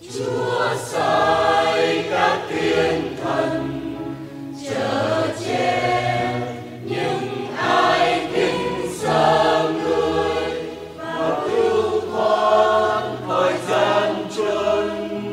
Chúa sai các thiên thần chở che những ai kính sợ người và cứu thoát khỏi gian truân.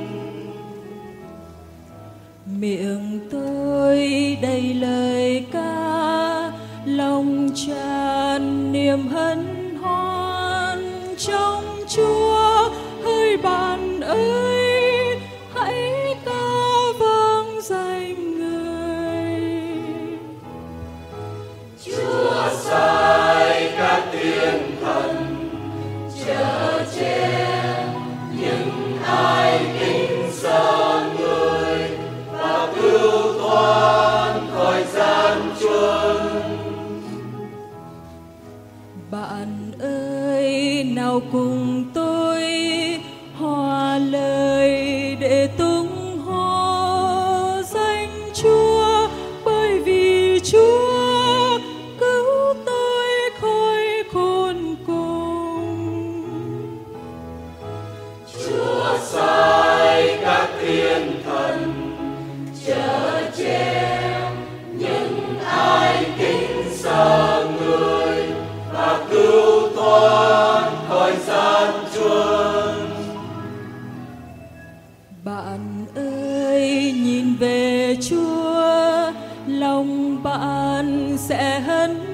Miệng tôi đầy lời ca, lòng tràn niềm hân hoan trong Chúa. Hỡi bạn ơi, hãy ca vang danh Người. Chúa sai các thiên thần chở che những ai kính sợ người và cứu thoát khỏi gian truân. Bạn ơi, nào cùng tôi hòa lời để tung hô danh Chúa, bởi vì Chúa cứu tôi khỏi khốn cùng. Chúa sai các thiên thần chở che những ai kính sợ người và cứu thoát khỏi gian truân. Bạn ơi, nhìn về Chúa, lòng bạn sẽ hân